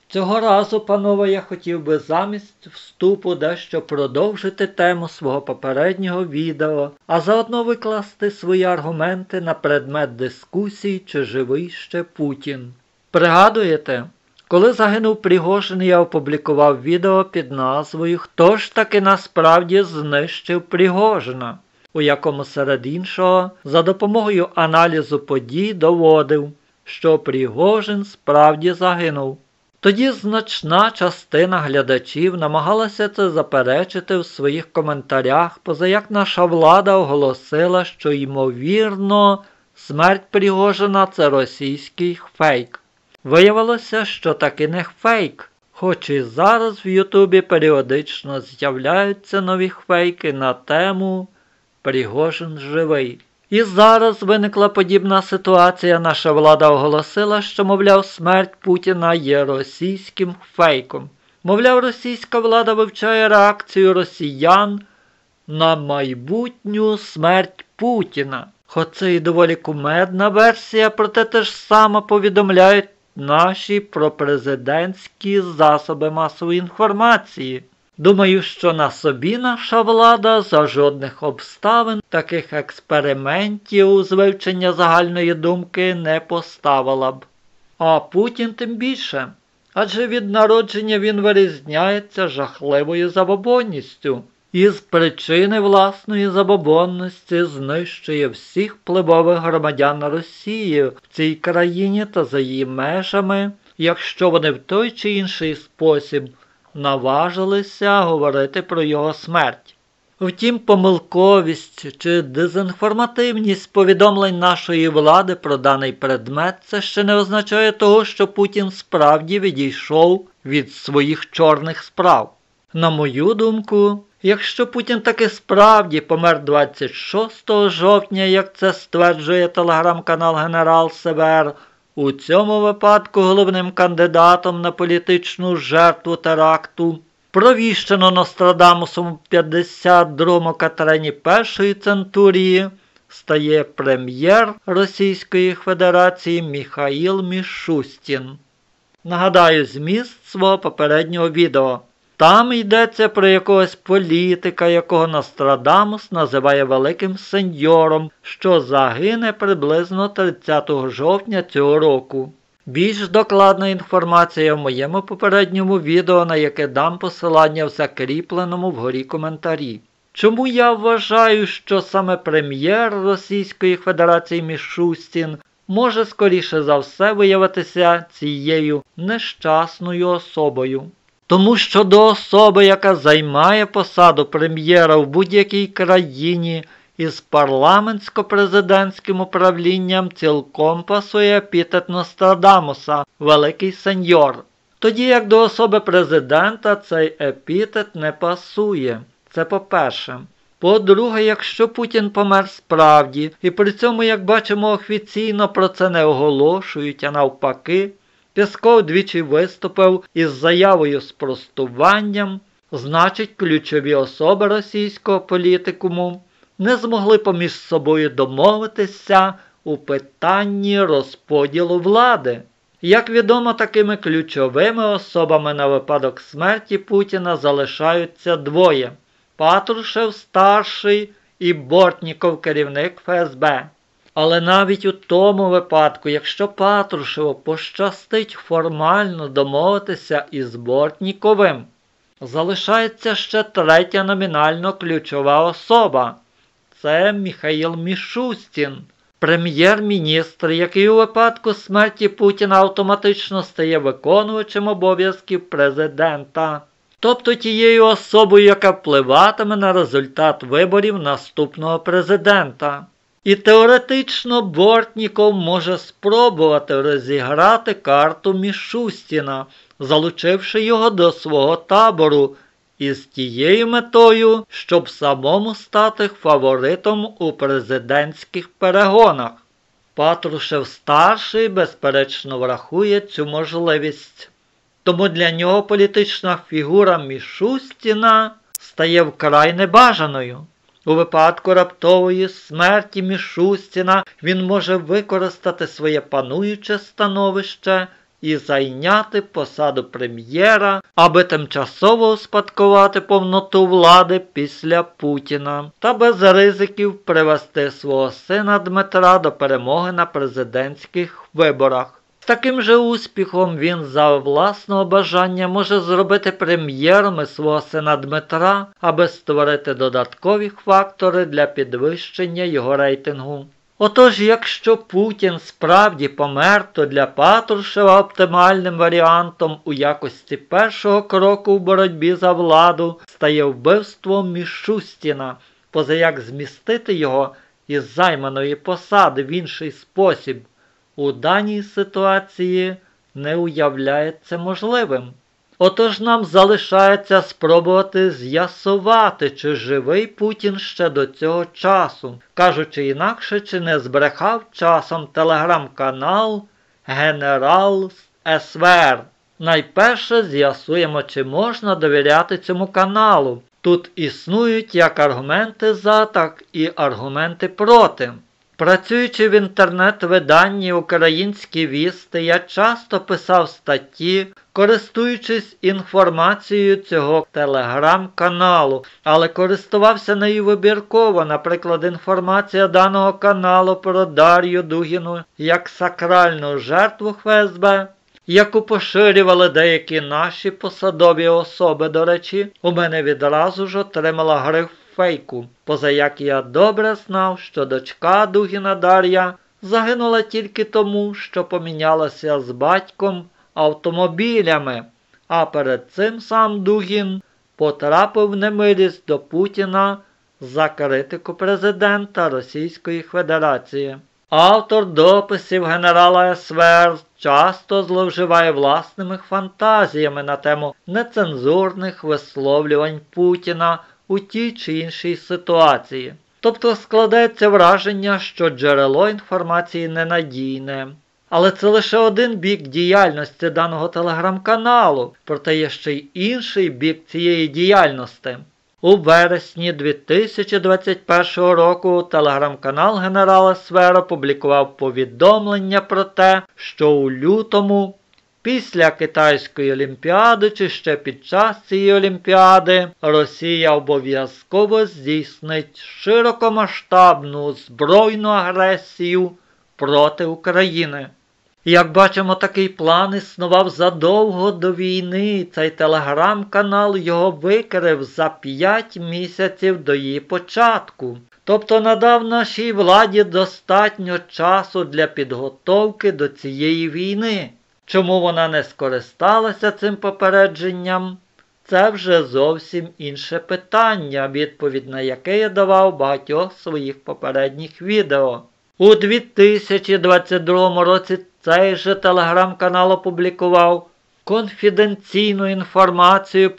Цього разу, панове, я хотів би замість вступу дещо продовжити тему свого попереднього відео, а заодно викласти свої аргументи на предмет дискусій, чи живий ще Путін. Пригадуєте? Коли загинув Пригожин, я опублікував відео під назвою «Хто ж таки насправді знищив Пригожина?», у якому серед іншого за допомогою аналізу подій доводив, що Пригожин справді загинув. Тоді значна частина глядачів намагалася це заперечити в своїх коментарях, позаяк наша влада оголосила, що, ймовірно, смерть Пригожина – це російський фейк. Виявилося, що таки не фейк, хоч і зараз в Ютубі періодично з'являються нові фейки на тему «Пригожин живий». І зараз виникла подібна ситуація. Наша влада оголосила, що, мовляв, смерть Путіна є російським фейком. Мовляв, російська влада вивчає реакцію росіян на майбутню смерть Путіна. Хоч це і доволі кумедна версія, проте те ж саме повідомляють наші пропрезидентські засоби масової інформації. Думаю, що на собі наша влада за жодних обставин таких експериментів з вивчення загальної думки не поставила б. А Путін тим більше, адже від народження він вирізняється жахливою забобонністю. І з причини власної забобонності знищує всіх впливових громадян Росії в цій країні та за її межами, якщо вони в той чи інший спосіб наважилися говорити про його смерть. Втім, помилковість чи дезінформативність повідомлень нашої влади про даний предмет – це ще не означає того, що Путін справді відійшов від своїх чорних справ. На мою думку, якщо Путін таки справді помер 26 жовтня, як це стверджує телеграм-канал «Генерал СВР», у цьому випадку головним кандидатом на політичну жертву теракту, провіщено Нострадамусом у 52-му Катерині першої центурії, стає прем'єр Російської Федерації Міхаїл Мішустін. Нагадаю зміст свого попереднього відео. Там йдеться про якогось політика, якого Нострадамус називає великим сеньором, що загине приблизно 30 жовтня цього року. Більш докладна інформація в моєму попередньому відео, на яке дам посилання в закріпленому вгорі коментарі. Чому я вважаю, що саме прем'єр Російської Федерації Мішустін може скоріше за все виявитися цією нещасною особою? Тому що до особи, яка займає посаду прем'єра в будь-якій країні із парламентсько-президентським управлінням, цілком пасує епітет Нострадамуса «Великий сеньор». Тоді як до особи президента цей епітет не пасує. Це по-перше. По-друге, якщо Путін помер справді, і при цьому, як бачимо, офіційно про це не оголошують, а навпаки, Пєсков двічі виступив із заявою з спростуванням, значить ключові особи російського політикуму не змогли поміж собою домовитися у питанні розподілу влади. Як відомо, такими ключовими особами на випадок смерті Путіна залишаються двоє – Патрушев-старший і Бортніков, керівник ФСБ. Але навіть у тому випадку, якщо Патрушеву пощастить формально домовитися із Бортніковим, залишається ще третя номінально ключова особа – це Міхаїл Мішустін, прем'єр-міністр, який у випадку смерті Путіна автоматично стає виконувачем обов'язків президента. Тобто тією особою, яка впливатиме на результат виборів наступного президента. І теоретично Бортніков може спробувати розіграти карту Мішустіна, залучивши його до свого табору, із тією метою, щоб самому стати фаворитом у президентських перегонах. Патрушев-старший, безперечно, врахує цю можливість. Тому для нього політична фігура Мішустіна стає вкрай небажаною. У випадку раптової смерті Мішустіна він може використати своє пануюче становище і зайняти посаду прем'єра, аби тимчасово успадкувати повноту влади після Путіна та без ризиків привести свого сина Дмитра до перемоги на президентських виборах. З таким же успіхом він за власного бажання може зробити прем'єром свого сина Дмитра, аби створити додаткові фактори для підвищення його рейтингу. Отож, якщо Путін справді помер, то для Патрушева оптимальним варіантом у якості першого кроку в боротьбі за владу стає вбивство Мішустіна, позаяк змістити його із займаної посади в інший спосіб у даній ситуації не уявляється можливим. Отож нам залишається спробувати з'ясувати, чи живий Путін ще до цього часу. Кажучи інакше, чи не збрехав часом телеграм-канал «Генерал СВР». Найперше з'ясуємо, чи можна довіряти цьому каналу. Тут існують як аргументи за, так і аргументи проти. Працюючи в інтернет-виданні «Українські вісти», я часто писав статті, користуючись інформацією цього телеграм-каналу, але користувався нею вибірково. Наприклад, інформація даного каналу про Дар'ю Дугіну як сакральну жертву ФСБ, яку поширювали деякі наші посадові особи, до речі, у мене відразу ж отримала гриф фейку, позаяк я добре знав, що дочка Дугіна Дар'я загинула тільки тому, що помінялася з батьком автомобілями, а перед цим сам Дугін потрапив в немилість до Путіна за критику президента Російської Федерації. Автор дописів генерала СВР часто зловживає власними фантазіями на тему нецензурних висловлювань Путіна у тій чи іншій ситуації. Тобто складається враження, що джерело інформації ненадійне. Але це лише один бік діяльності даного телеграм-каналу, проте є ще й інший бік цієї діяльності. У вересні 2021 року телеграм-канал генерала СВР опублікував повідомлення про те, що у лютому, після Китайської Олімпіади чи ще під час цієї Олімпіади, Росія обов'язково здійснить широкомасштабну збройну агресію проти України. Як бачимо, такий план існував задовго до війни. Цей телеграм-канал його викрив за 5 місяців до її початку. Тобто надав нашій владі достатньо часу для підготовки до цієї війни. Чому вона не скористалася цим попередженням? Це вже зовсім інше питання, відповідь на яке я давав в багатьох своїх попередніх відео. У 2022 році цей же телеграм-канал опублікував конфіденційну інформацію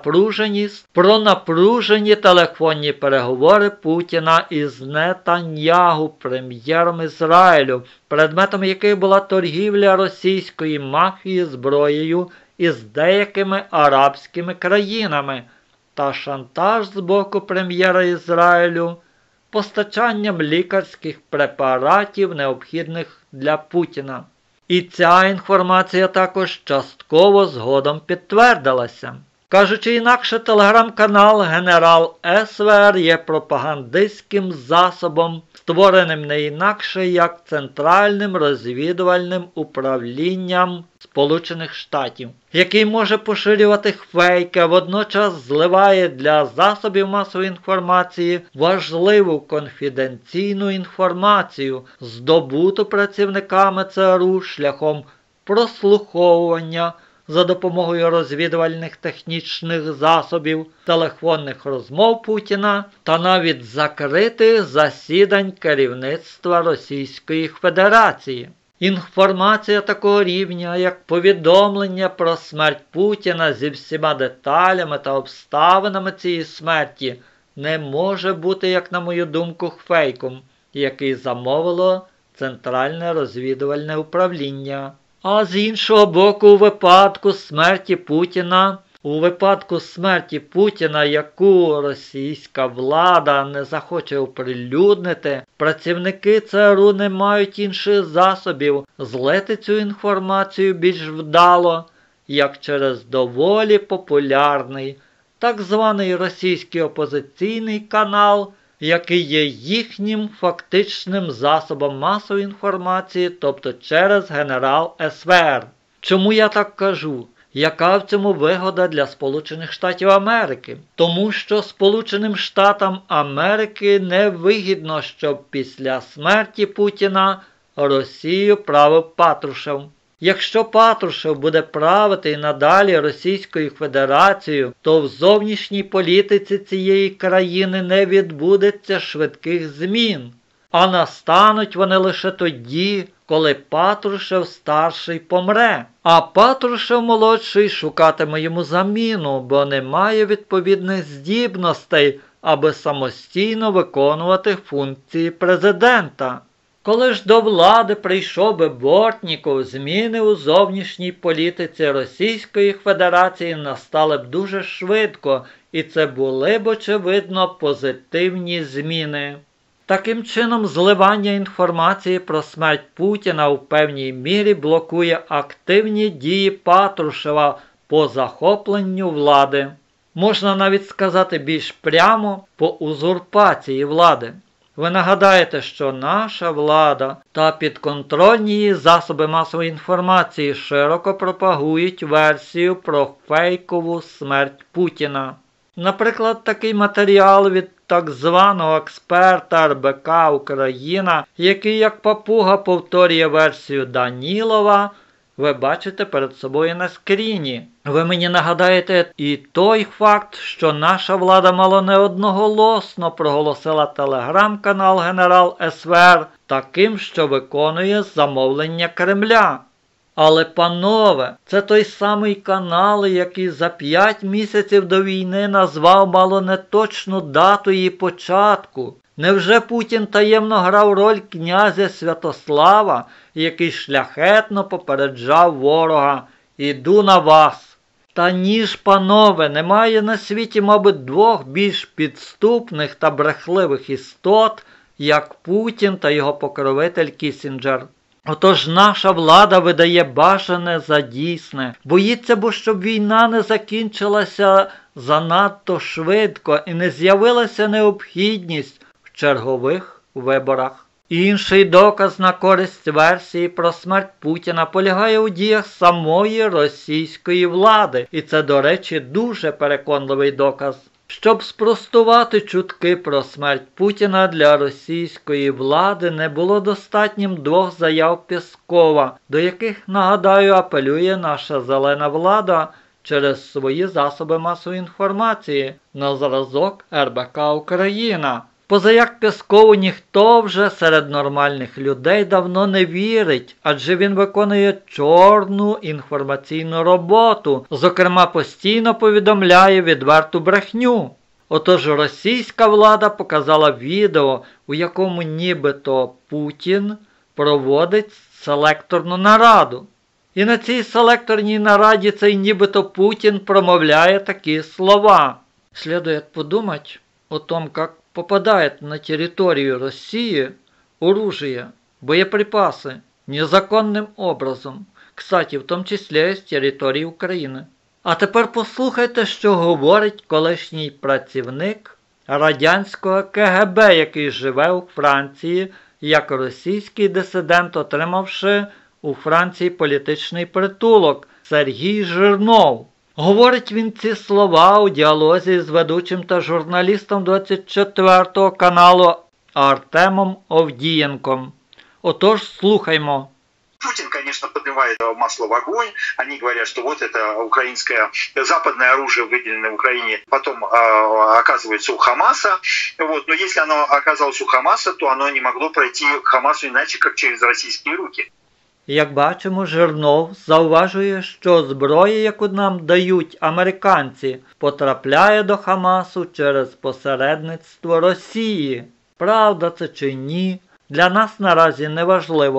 про напружені телефонні переговори Путіна із Нетаньягу, прем'єром Ізраїлю, предметом яких була торгівля російської мафії зброєю із деякими арабськими країнами та шантаж з боку прем'єра Ізраїлю постачанням лікарських препаратів, необхідних для Путіна. І ця інформація також частково згодом підтвердилася. Кажучи інакше, телеграм-канал «Генерал СВР» є пропагандистським засобом, створеним не інакше як Центральним розвідувальним управлінням Сполучених Штатів, який може поширювати фейки, а водночас зливає для засобів масової інформації важливу конфіденційну інформацію, здобуту працівниками ЦРУ шляхом прослуховування за допомогою розвідувальних технічних засобів, телефонних розмов Путіна та навіть закритих засідань керівництва Російської Федерації. Інформація такого рівня, як повідомлення про смерть Путіна зі всіма деталями та обставинами цієї смерті, не може бути, як на мою думку, фейком, який замовило Центральне розвідувальне управління. А з іншого боку, у випадку смерті Путіна У випадку смерті Путіна, яку російська влада не захоче оприлюднити, працівники ЦРУ не мають інших засобів злити цю інформацію більш вдало, як через доволі популярний так званий російський опозиційний канал, який є їхнім фактичним засобом масової інформації, тобто через Генерал СВР. Чому я так кажу? Яка в цьому вигода для Сполучених Штатів Америки? Тому що Сполученим Штатам Америки не вигідно, щоб після смерті Путіна Росію правив Патрушев. Якщо Патрушев буде правити і надалі Російською Федерацією, то в зовнішній політиці цієї країни не відбудеться швидких змін, а настануть вони лише тоді, коли Патрушев-старший помре, а Патрушев-молодший шукатиме йому заміну, бо не має відповідних здібностей, аби самостійно виконувати функції президента. Коли ж до влади прийшов би Бортніков, зміни у зовнішній політиці Російської Федерації настали б дуже швидко, і це були б, очевидно, позитивні зміни. Таким чином, зливання інформації про смерть Путіна у певній мірі блокує активні дії Патрушева по захопленню влади. Можна навіть сказати більш прямо по узурпації влади. Ви нагадаєте, що наша влада та підконтрольні її засоби масової інформації широко пропагують версію про фейкову смерть Путіна. Наприклад, такий матеріал від так званого експерта РБК Україна, який як папуга повторює версію Данілова, ви бачите перед собою на скріні. Ви мені нагадаєте і той факт, що наша влада мало не одноголосно проголосила телеграм-канал Генерал СВР таким, що виконує замовлення Кремля. Але, панове, це той самий канал, який за 5 місяців до війни назвав мало не точну дату її початку. Невже Путін таємно грав роль князя Святослава, який шляхетно попереджав ворога «Іду на вас»? Та ні ж, панове, немає на світі, мабуть, двох більш підступних та брехливих істот, як Путін та його покровитель Кіссінджер. Отож наша влада видає бажане за дійсне, боїться, бо щоб війна не закінчилася занадто швидко і не з'явилася необхідність в чергових виборах. Інший доказ на користь версії про смерть Путіна полягає у діях самої російської влади, і це, до речі, дуже переконливий доказ. Щоб спростувати чутки про смерть Путіна, для російської влади не було достатнім 2 заяв Пєскова, до яких, нагадаю, апелює наша зелена влада через свої засоби масової інформації на зразок РБК Україна. Позаяк Пєскову ніхто вже серед нормальних людей давно не вірить, адже він виконує чорну інформаційну роботу, зокрема постійно повідомляє відверту брехню. Отож російська влада показала відео, у якому нібито Путін проводить селекторну нараду. І на цій селекторній нараді цей нібито Путін промовляє такі слова. Следует подумать о том, как попадает на территорию России оружие, боеприпасы незаконным образом, кстати, в тому числі з території України. А тепер послухайте, що говорить колишній працівник радянського КГБ, який живе у Франції, як російський дисидент, отримавши у Франції політичний притулок, Сергій Жирнов. Говорить він ці слова у діалозі з ведучим та журналістом 24-го каналу Артемом Овдієнком. Отож, слухаймо. Путин, конечно, поднимает масло в огонь. Они говорят, что вот это украинское, западное оружие, выделенное в Украине, потом оказывается у Хамаса. Вот. Но если оно оказалось у Хамаса, то оно не могло пройти к Хамасу иначе, как через российские руки. Як бачимо, Жирнов зауважує, що зброя, яку нам дають американці, потрапляє до Хамасу через посередництво Росії. Правда це чи ні, для нас наразі не важливо.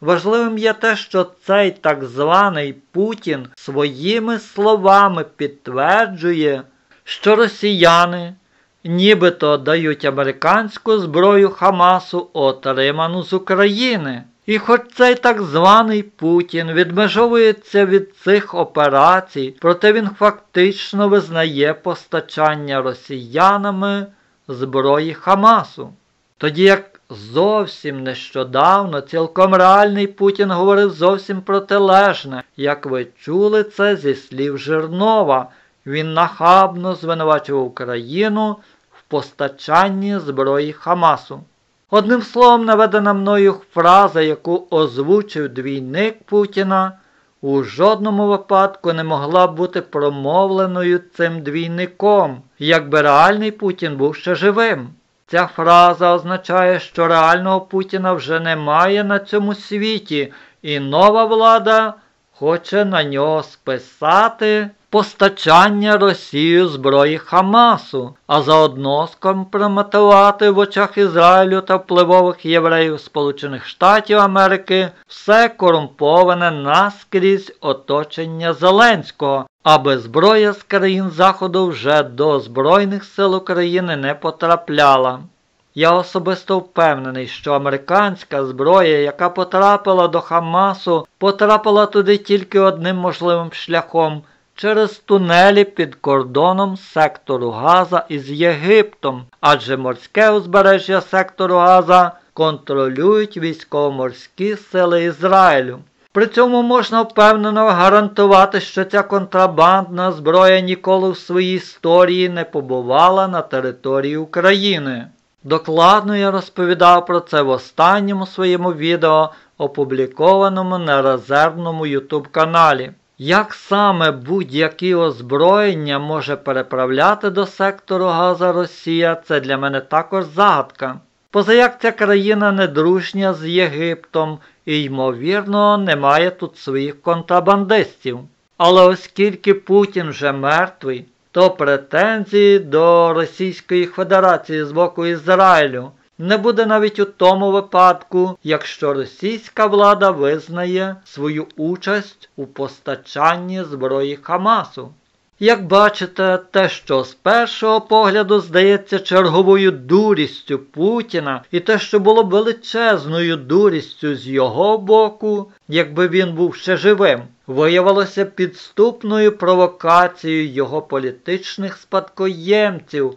Важливим є те, що цей так званий Путін своїми словами підтверджує, що росіяни нібито дають американську зброю Хамасу, отриману з України. І хоч цей так званий Путін відмежовується від цих операцій, проте він фактично визнає постачання росіянами зброї Хамасу. Тоді як зовсім нещодавно цілком реальний Путін говорив зовсім протилежне. Як ви чули це зі слів Жирнова, він нахабно звинувачував Україну в постачанні зброї Хамасу. Одним словом, наведена мною фраза, яку озвучив двійник Путіна, у жодному випадку не могла бути промовленою цим двійником, якби реальний Путін був ще живим. Ця фраза означає, що реального Путіна вже немає на цьому світі, і нова влада хоче на нього списати постачання Росією зброї Хамасу, а заодно скомпрометувати в очах Ізраїлю та впливових євреїв Сполучених Штатів Америки все корумповане наскрізь оточення Зеленського, аби зброя з країн Заходу вже до Збройних сил України не потрапляла. Я особисто впевнений, що американська зброя, яка потрапила до Хамасу, потрапила туди тільки одним можливим шляхом – через тунелі під кордоном сектору Газа із Єгиптом, адже морське узбережжя сектору Газа контролюють військово-морські сили Ізраїлю. При цьому можна впевнено гарантувати, що ця контрабандна зброя ніколи в своїй історії не побувала на території України. Докладно я розповідав про це в останньому своєму відео, опублікованому на резервному YouTube-каналі. Як саме будь-які озброєння може переправляти до сектору Газа Росія, це для мене також загадка. Позаяк ця країна недружня з Єгиптом і, ймовірно, не має тут своїх контрабандистів. Але оскільки Путін вже мертвий, то претензії до Російської Федерації з боку Ізраїлю не буде навіть у тому випадку, якщо російська влада визнає свою участь у постачанні зброї Хамасу. Як бачите, те, що з першого погляду здається черговою дурістю Путіна, і те, що було б величезною дурістю з його боку, якби він був ще живим, виявилося підступною провокацією його політичних спадкоємців,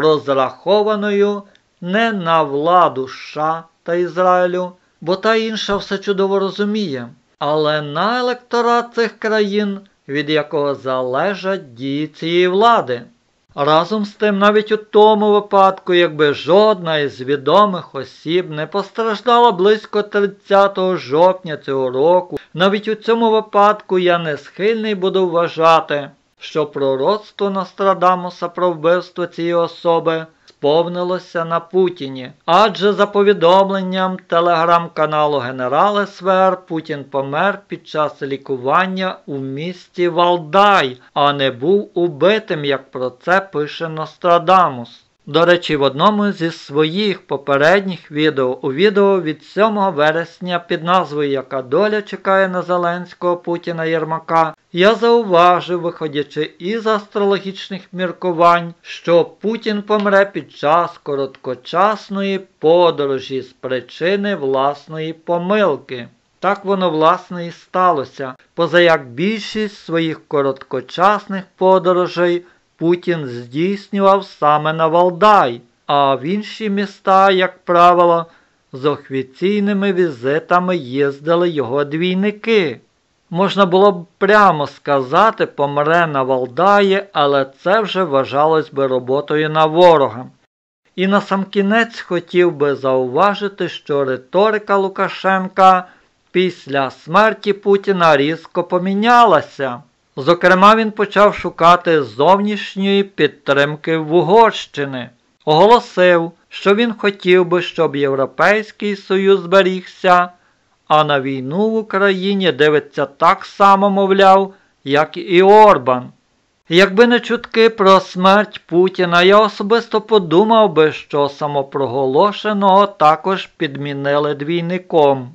розрахованою не на владу США та Ізраїлю, бо та інша все чудово розуміє, але на електорат цих країн, від якого залежать дії цієї влади. Разом з тим, навіть у тому випадку, якби жодна із відомих осіб не постраждала близько 30 жовтня цього року, навіть у цьому випадку я не схильний буду вважати, що пророцтво Нострадамуса про вбивство цієї особи сповнилося на Путіні. Адже за повідомленням телеграм-каналу Генерал СВР, Путін помер під час лікування у місті Валдай, а не був убитим, як про це пише Нострадамус. До речі, в одному зі своїх попередніх відео, у відео від 7 вересня під назвою «Яка доля чекає на Зеленського, Путіна, Єрмака», я зауважив, виходячи із астрологічних міркувань, що Путін помре під час короткочасної подорожі з причини власної помилки. Так воно, власне, і сталося, позаяк більшість своїх короткочасних подорожей Путін здійснював саме на Валдай, а в інші міста, як правило, з офіційними візитами їздили його двійники. Можна було б прямо сказати, помре на Валдаї, але це вже вважалось би роботою на ворога. І насамкінець хотів би зауважити, що риторика Лукашенка після смерті Путіна різко помінялася. Зокрема, він почав шукати зовнішньої підтримки в Угорщини. Оголосив, що він хотів би, щоб Європейський Союз зберігся, а на війну в Україні дивиться так само, мовляв, як і Орбан. Якби не чутки про смерть Путіна, я особисто подумав би, що самопроголошеного також підмінили двійником.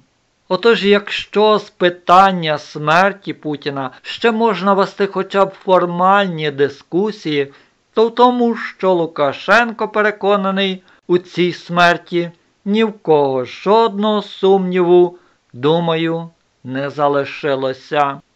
Отож, якщо з питання смерті Путіна ще можна вести хоча б формальні дискусії, то в тому, що Лукашенко переконаний у цій смерті, ні в кого жодного сумніву, думаю, не залишилося.